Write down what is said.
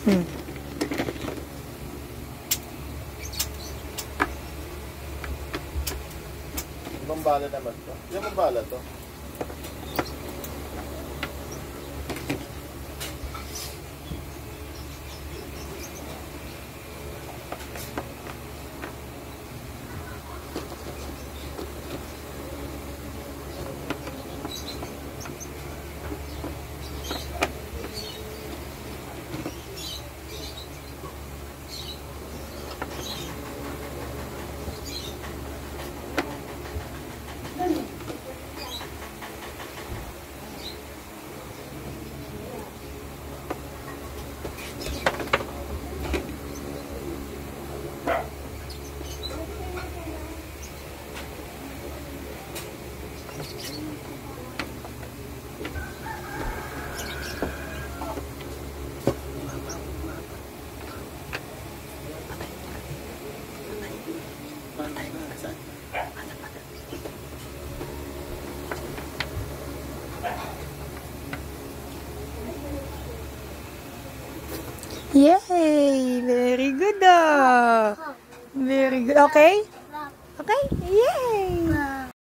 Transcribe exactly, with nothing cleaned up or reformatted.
Hmm. Ibang bala naman to. Ibang bala to. Yay! Very good ah. Very good. Okay? Okay? Yay!